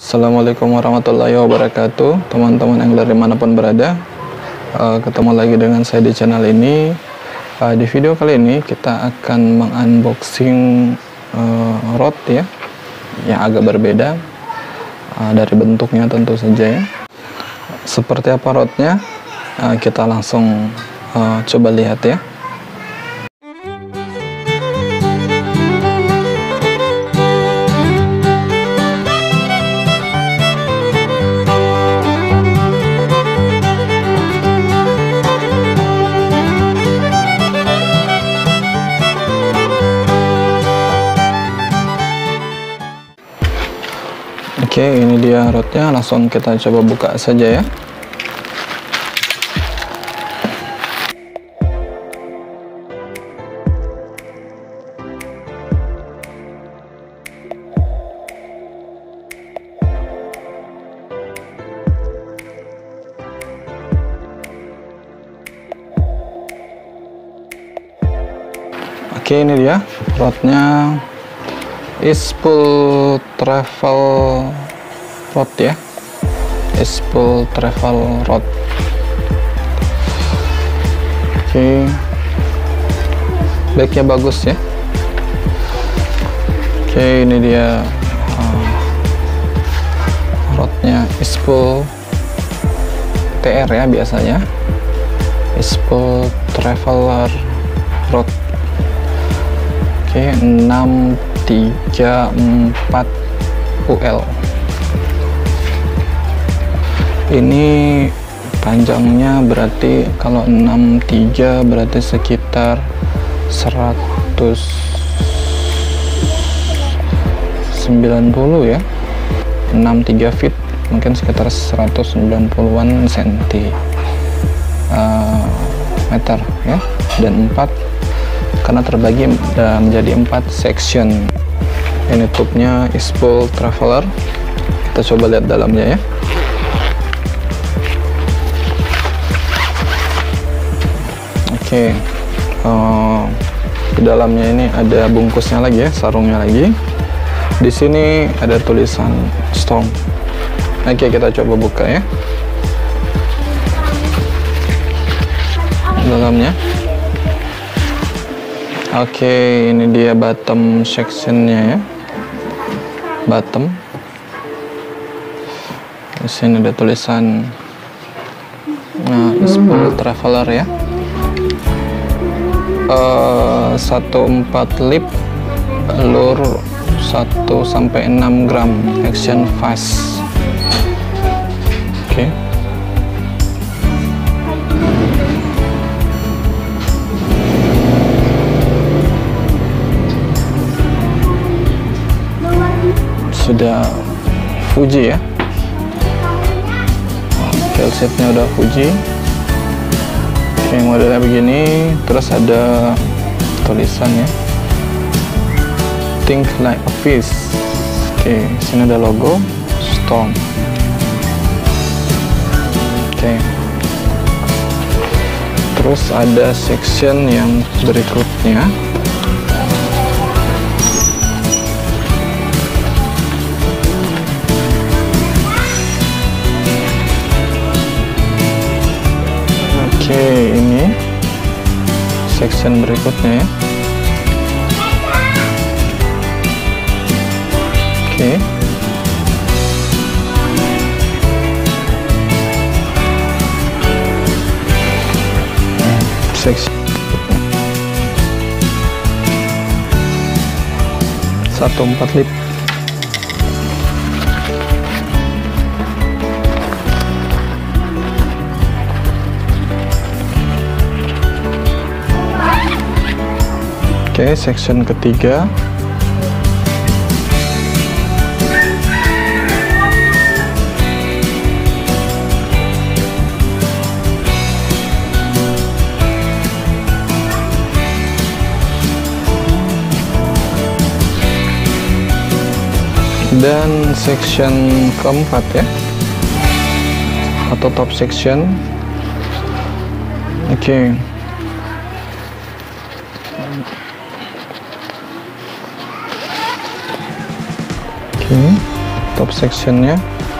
Assalamualaikum warahmatullahi wabarakatuh, teman-teman yang dari manapun berada. Ketemu lagi dengan saya di channel ini. Di video kali ini kita akan mengunboxing rod ya, yang agak berbeda dari bentuknya tentu saja ya. Seperti apa rodnya? Kita langsung coba lihat ya. Oke, ini dia rodnya, langsung kita coba buka saja ya. Oke, ini dia rodnya. Ispool travel rod ya, Ispool travel rod. Oke, backnya bagus ya. Oke, ini dia rodnya Ispool TR ya, biasanya Ispool traveler rod. Oke, 634 UL. Ini panjangnya berarti kalau 63 berarti sekitar 190 ya. 63 feet mungkin sekitar 190-an meter ya, dan 4 karena terbagi menjadi 4 section. Ini tube-nya Ispool Traveler. Kita coba lihat dalamnya ya. Oke, di dalamnya ini ada bungkusnya lagi ya, sarungnya lagi. Di sini ada tulisan Storm. Oke, kita coba buka ya dalamnya. Oke, ini dia bottom sectionnya ya, bottom. Di sini ada tulisan Ispool Traveler ya. 14 lip, lure 1-6 gram, action fast. Oke. Sudah Fuji ya, kill setnya udah Fuji. Oke, modelnya begini, terus ada tulisan ya, think like a fish. Oke, sini ada logo Storm. Oke, terus ada section yang berikutnya. Oke, ini section berikutnya ya. Oke. Section 14 lip. Oke, section ketiga. Dan section keempat ya, atau top section. Oke. top sectionnya.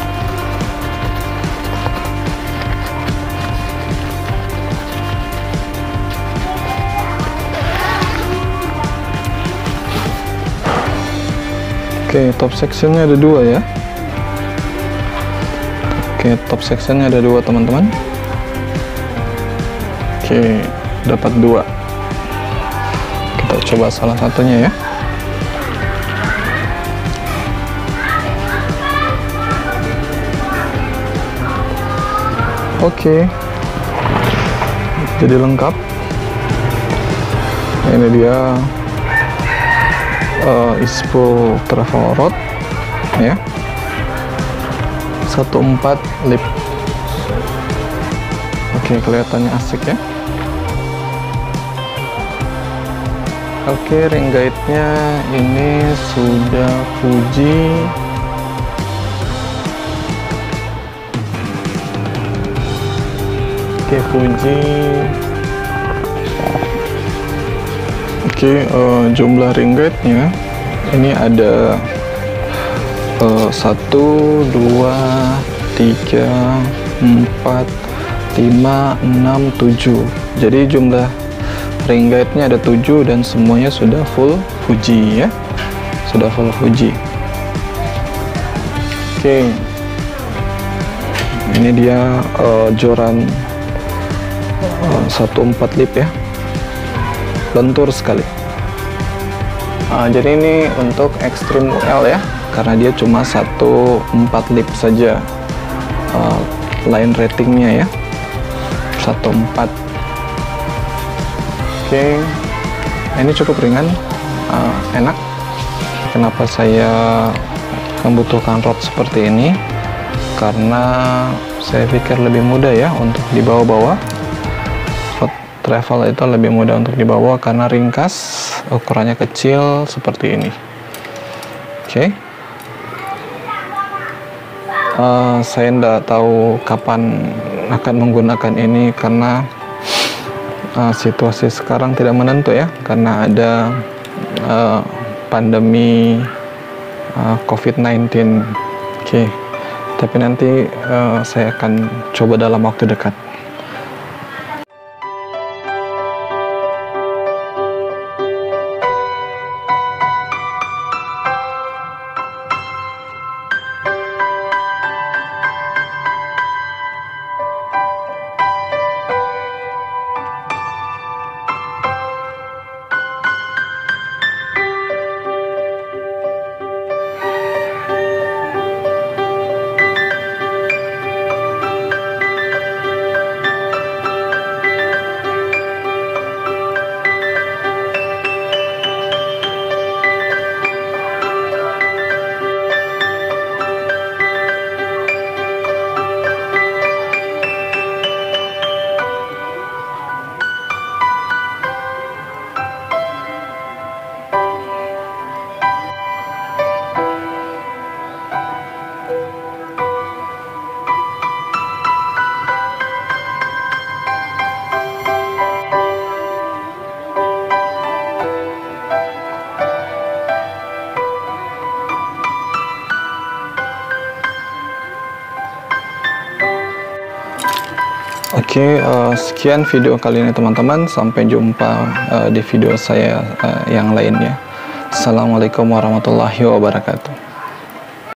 Oke, top sectionnya ada dua ya. Oke, top sectionnya ada dua teman-teman. Oke, dapat dua. Kita coba salah satunya ya. Oke, jadi lengkap. Ini dia ISPO travel rod ya, 14 lip. Oke, kelihatannya asik ya. Oke, ring guide-nya ini sudah Fuji. Oke, Fuji. Oke, jumlah ring guide-nya ini ada 1, 2, 3, 4, 5, 6, 7. Jadi jumlah ring guide-nya ada 7 dan semuanya sudah full Fuji ya. Sudah full Fuji. Oke. Ini dia joran 14 lip ya. Lentur sekali. Jadi ini untuk Extreme UL ya, karena dia cuma 14 lip saja line ratingnya ya, 14. Oke, ini cukup ringan, enak. Kenapa saya membutuhkan rod seperti ini? Karena saya pikir lebih mudah ya untuk dibawa-bawa. Travel itu lebih mudah untuk dibawa karena ringkas, ukurannya kecil seperti ini. Oke. Saya tidak tahu kapan akan menggunakan ini karena situasi sekarang tidak menentu ya, karena ada pandemi COVID-19. Oke. Tapi nanti saya akan coba dalam waktu dekat. Oke, sekian video kali ini teman-teman. Sampai jumpa di video saya yang lainnya. Assalamualaikum warahmatullahi wabarakatuh.